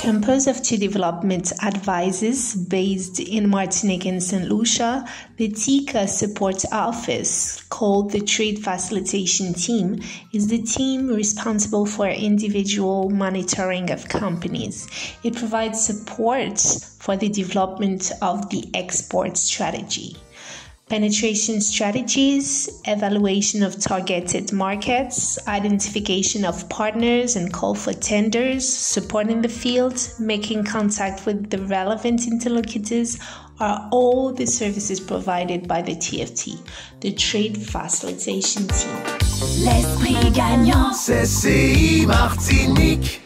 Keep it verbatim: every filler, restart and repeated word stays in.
Composed of two development advisors based in Martinique and Saint Lucia, the T I C A support office, called the Trade Facilitation Team, is the team responsible for individual monitoring of companies. It provides support for the development of the export strategy, penetration strategies, evaluation of targeted markets, identification of partners and call for tenders, support in the field, making contact with the relevant interlocutors are all the services provided by the T F T, the Trade Facilitation Team. L'esprit gagnant, c'est C I Martinique.